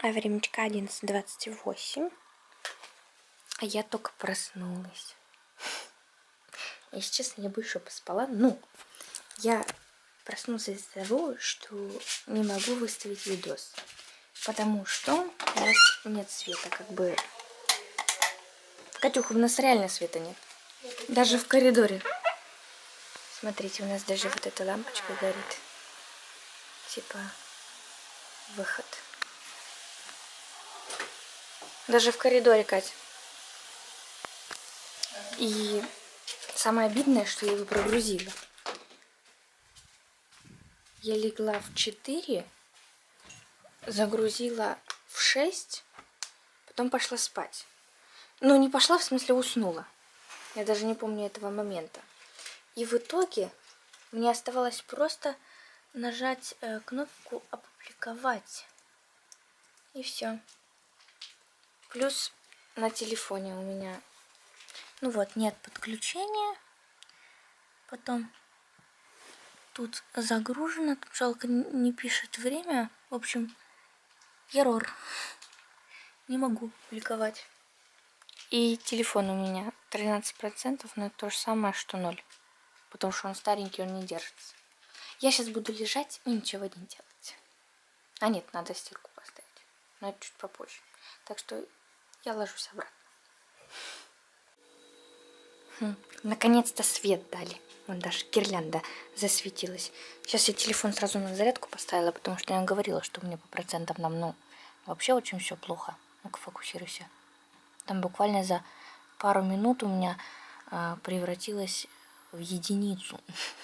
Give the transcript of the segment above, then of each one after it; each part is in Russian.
А времечко 11:28. А я только проснулась. Если честно, я бы еще поспала. Ну, я проснулась из-за того, что не могу выставить видос. Потому что у нас нет света, как бы. Катюха, у нас реально света нет. Даже в коридоре. Смотрите, у нас даже вот эта лампочка горит. Типа выход. Даже в коридоре, Катя. И самое обидное, что я его прогрузила. Я легла в 4, загрузила в 6, потом пошла спать. Ну, не пошла, в смысле уснула. Я даже не помню этого момента. И в итоге мне оставалось просто нажать кнопку «Опубликовать». И все. Плюс на телефоне у меня, ну вот, нет подключения. Потом тут загружено, тут жалко не пишет время. В общем, ерор. Не могу публиковать. И телефон у меня 13%, но это то же самое, что 0. Потому что он старенький, он не держится. Я сейчас буду лежать и ничего не делать. А нет, надо стирку поставить. Но это чуть попозже. Так что я ложусь обратно. Наконец-то свет дали. Вон даже гирлянда засветилась. Сейчас я телефон сразу на зарядку поставила, потому что я говорила, что у меня по процентам нам, ну, вообще очень все плохо. Ну-ка, фокусируйся. Там буквально за пару минут у меня превратилось в единицу.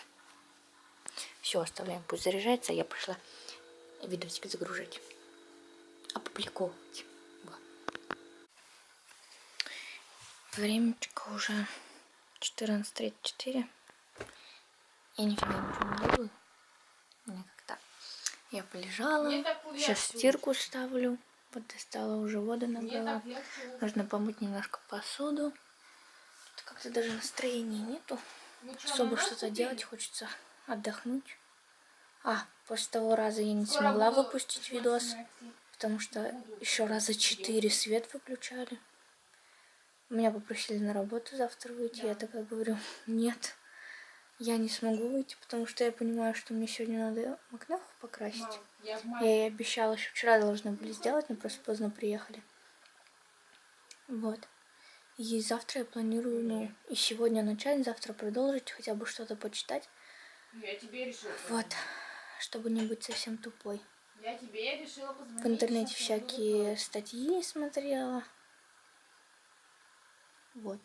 Все, оставляем, пусть заряжается. Я пошла видосик загружать. Опубликовывать. Вот. Времечко уже 14:34. Я нифига ничего не делаю. Мне как-то. Я полежала. Сейчас стирку ставлю. Вот достала уже воду, набрала. Нужно помыть немножко посуду. Как-то даже настроения нету. Особо что-то делать, хочется отдохнуть. После того раза я не смогла выпустить видос, потому что еще раза 4 свет выключали. Меня попросили на работу завтра выйти. Я такая говорю, нет, я не смогу выйти, потому что я понимаю, что мне сегодня надо макнеху покрасить. Я ей обещала, еще вчера должны были сделать, но просто поздно приехали. Вот. И завтра я планирую, ну, и сегодня начать, завтра продолжить, хотя бы что-то почитать. Я тебе решила. Вот. Чтобы не быть совсем тупой. Я тебе решила позвонить. В интернете всякие статьи смотрела. Вот.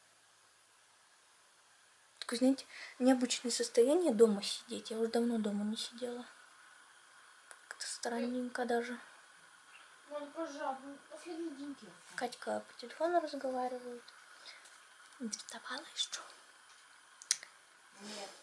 Такое, знаете, необычное состояние дома сидеть. Я уже давно дома не сидела. Как-то странненько даже. Ну, пожалуйста, последние деньги. Катька по телефону разговаривает. Не вставала еще? Нет.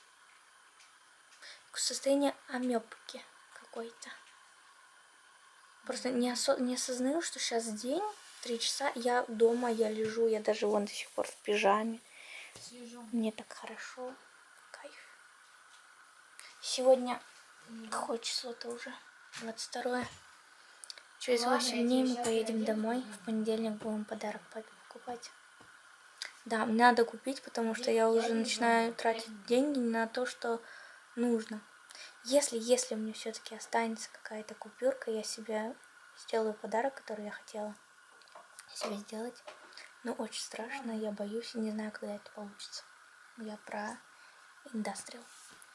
Состояние амебки какой-то. Просто не осознаю, что сейчас день, 3 часа, я дома, я лежу, я даже вон до сих пор в пижаме. Сижу. Мне так хорошо. Кайф. Сегодня какое число-то уже? 22-е. Через 8 дней мы поедем домой. В понедельник будем подарок папе покупать. Да, надо купить, потому что я уже начинаю тратить деньги на то, что нужно. Если у меня все-таки останется какая-то купюрка, я себе сделаю подарок, который я хотела себе сделать. Но очень страшно, я боюсь и не знаю, когда это получится. Я про индастриал.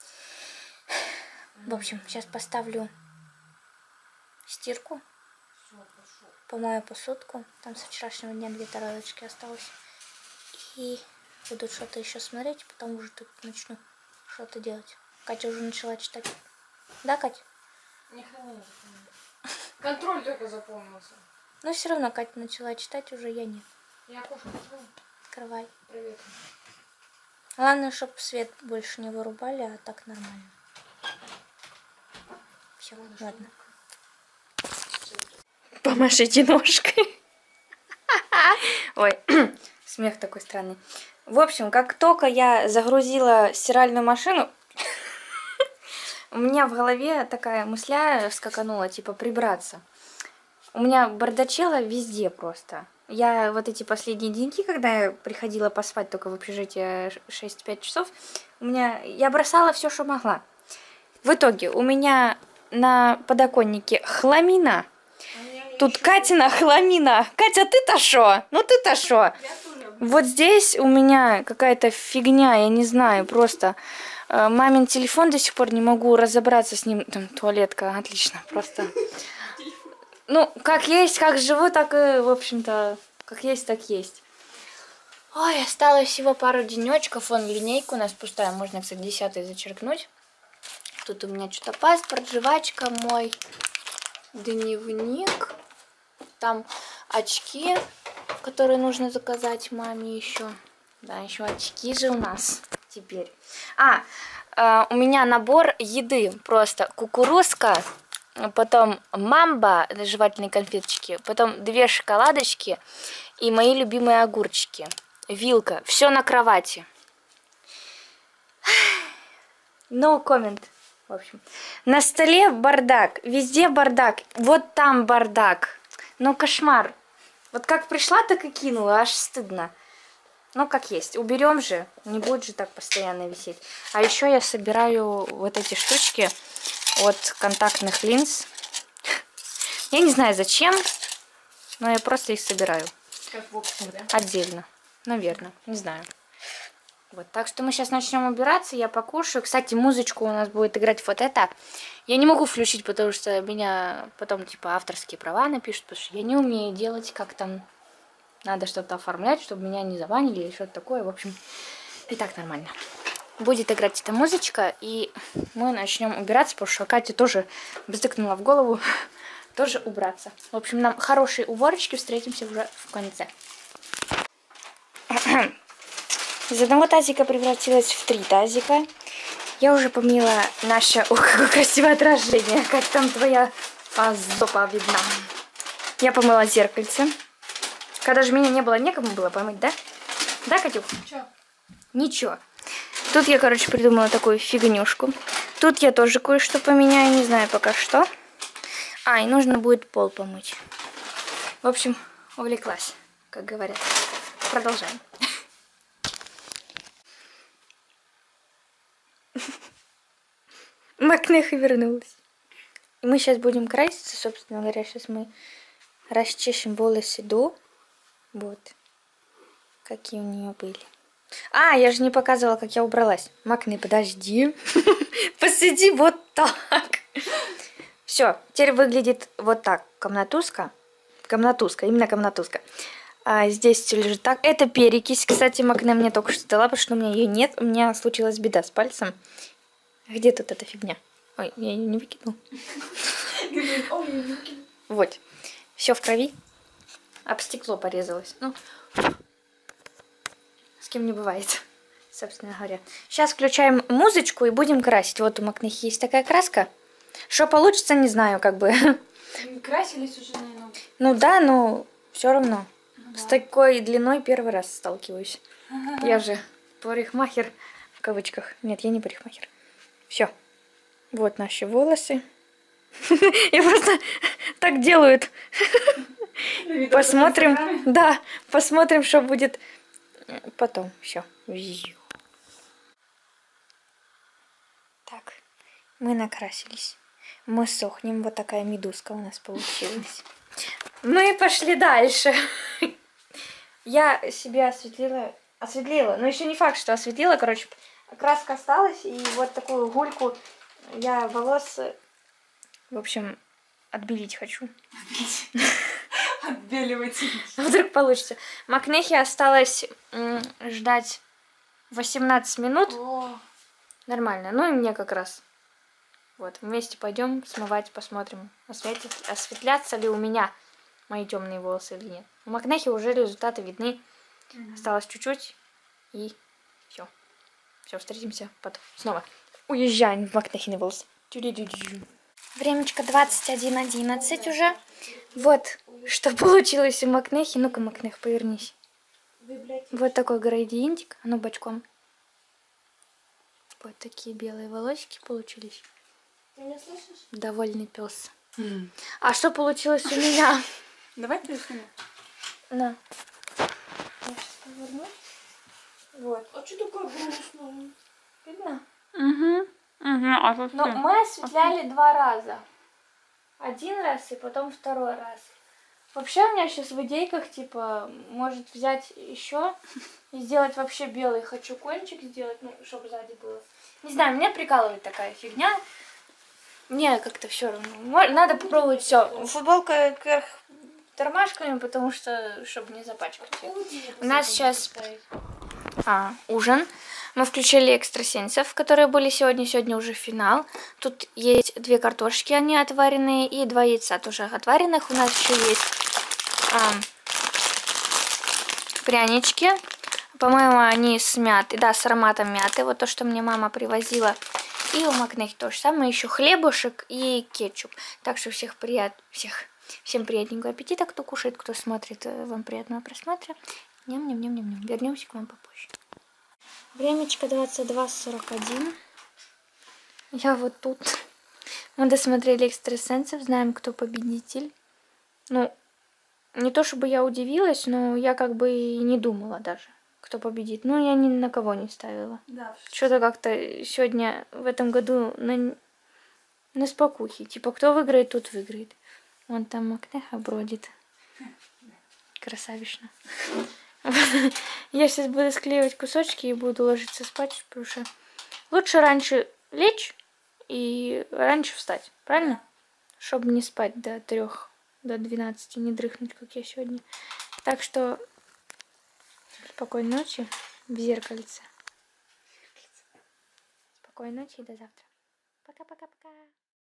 В общем, сейчас поставлю стирку. Помою посудку. Там со вчерашнего дня 2 тарелочки осталось. И буду что-то еще смотреть, потом уже тут начну что-то делать. Катя уже начала читать. Да, Катя? Ни хрена не запомнила. Контроль только запомнился. Но все равно Катя начала читать, уже я нет. Я окошко открою. Открывай. Привет. Главное, чтобы свет больше не вырубали, а так нормально. Все, ладно. Помашите ножкой. Ой, смех такой странный. В общем, как только я загрузила стиральную машину, у меня в голове такая мысля скаканула, типа прибраться. У меня бардачело везде просто. Я вот эти последние деньки, когда я приходила поспать только в общежитие 6-5 часов, я бросала все, что могла. В итоге у меня на подоконнике хламина. Тут Катина хламина. Катя, ты-то шо? Ну ты-то шо? Вот здесь у меня какая-то фигня, я не знаю, просто... Мамин телефон до сих пор не могу разобраться с ним. Там туалетка, отлично, просто. Ну, как есть, как живу, так и, в общем-то, как есть, так есть. Ой, осталось всего пару денечков. Вон линейка у нас пустая, можно, кстати, 10-й зачеркнуть. Тут у меня что-то паспорт, жвачка, мой дневник. Там очки, которые нужно заказать маме еще. Да, еще очки же у нас теперь. У меня набор еды. Просто кукурузка, потом мамба, жевательные конфеточки, потом 2 шоколадочки и мои любимые огурчики. Вилка. Все на кровати. No comment. В общем. На столе бардак. Везде бардак. Вот там бардак. Ну, кошмар. Вот как пришла, так и кинула. Аж стыдно. Ну, как есть. Уберем же. Не будет же так постоянно висеть. А еще я собираю вот эти штучки от контактных линз. Я не знаю зачем, но я просто их собираю. Как в общем, да? Отдельно. Наверное. Не знаю. Вот. Так что мы сейчас начнем убираться. Я покушаю. Кстати, музычку у нас будет играть вот это. Я не могу включить, потому что меня потом типа авторские права напишут. Потому что я не умею делать, как там... Надо что-то оформлять, чтобы меня не забанили или что-то такое. В общем, и так нормально. Будет играть эта музычка, и мы начнем убираться, потому что Катя тоже вздыкнула в голову, тоже убраться. В общем, нам хорошие уборочки, встретимся уже в конце. Из одного тазика превратилась в 3 тазика. Я уже помыла наше... Ох, какое красивое отражение, как там твоя жопа видна. Я помыла зеркальце. Когда же меня не было, некому было помыть, да? Да, Катюх? Чё? Ничего. Тут я, короче, придумала такую фигнюшку. Тут я тоже кое-что поменяю, не знаю пока что. И нужно будет пол помыть. В общем, увлеклась, как говорят. Продолжаем. Макнеха вернулась. И мы сейчас будем краситься, собственно говоря. Сейчас мы расчешем волосы до... Вот. Какие у нее были. Я же не показывала, как я убралась. Макне, подожди. Посиди вот так. Все, теперь выглядит вот так. Комнатуска. Комнатуска, именно комнатуска. Здесь все лежит так. Это перекись, кстати, Макне мне только что дала, потому что у меня ее нет. У меня случилась беда с пальцем. Где тут эта фигня? Ой, я ее не выкинул. Вот. Все в крови. Об стекло порезалось. Ну, с кем не бывает, собственно говоря. Сейчас включаем музычку и будем красить. Вот у Макнехи есть такая краска. Что получится, не знаю, как бы. Красились уже, наверное. Ну да, но все равно. Ну, да. С такой длиной первый раз сталкиваюсь. Я же парикмахер в кавычках. Нет, я не парикмахер. Все. Вот наши волосы. Я просто так делают. Посмотрим, да, посмотрим, что будет потом. Все. Так, мы накрасились. Мы сохнем. Вот такая медузка у нас получилась. Мы пошли дальше. Я себе осветлила, но еще не факт, что осветлила. Короче, краска осталась, и вот такую гульку я волос, в общем, отбелить хочу. Отбеливать. Вдруг получится. Макнехе осталось ждать 18 минут. О. Нормально. Ну и мне как раз. Вот, вместе пойдем смывать, посмотрим, осветлятся ли у меня мои темные волосы или нет. У Макнехи уже результаты видны. Осталось чуть-чуть. И все. Все, встретимся потом. Снова. Уезжаем в Макнехины волосы. Времечко 21:11 уже. Вот, что получилось у Макнехи. Ну-ка, Макнех, повернись. Вот такой градиентик. А ну, бочком. Вот такие белые волосики получились. Ты меня слышишь? Довольный пес. А что получилось у меня? Давай ты снимай. На. Я сейчас поверну. Вот. А что такое грустно? Видно? Угу. А что Но мы осветляли 2 раза. 1 раз и потом 2 раз. Вообще у меня сейчас в идейках, типа, может взять еще и сделать вообще белый. Хочу кончик сделать, ну, чтобы сзади было. Не знаю, меня прикалывает такая фигня. Мне как-то все равно. Надо попробовать все. Футболка кверх тормашками, потому что, чтобы не запачкать. У нас сейчас ужин. Мы включили экстрасенсов, которые были сегодня. Сегодня уже финал. Тут есть 2 картошки, они отваренные, и 2 яйца тоже отваренных. У нас еще есть прянички. По-моему, они с мятой. Да, с ароматом мяты. Вот то, что мне мама привозила. И у Макнехи то же самое. Еще хлебушек и кетчуп. Так что всем приятненького аппетита, кто кушает, кто смотрит. Вам приятного просмотра. Ням-ням-ням-ням. Вернемся к вам попозже. Времечко 22:41. Я вот тут. Мы досмотрели экстрасенсов, знаем, кто победитель. Ну, не то чтобы я удивилась, но я как бы и не думала даже, кто победит. Ну, я ни на кого не ставила. Да. Что-то как-то сегодня, в этом году, на спокухе. Типа, кто выиграет, тот выиграет. Вон там Макнеха бродит. Красавично. Я сейчас буду склеивать кусочки и буду ложиться спать, потому что лучше раньше лечь и раньше встать, правильно? Чтобы не спать до 3, до 12, не дрыхнуть, как я сегодня. Так что спокойной ночи в зеркальце. Спокойной ночи и до завтра. Пока-пока-пока.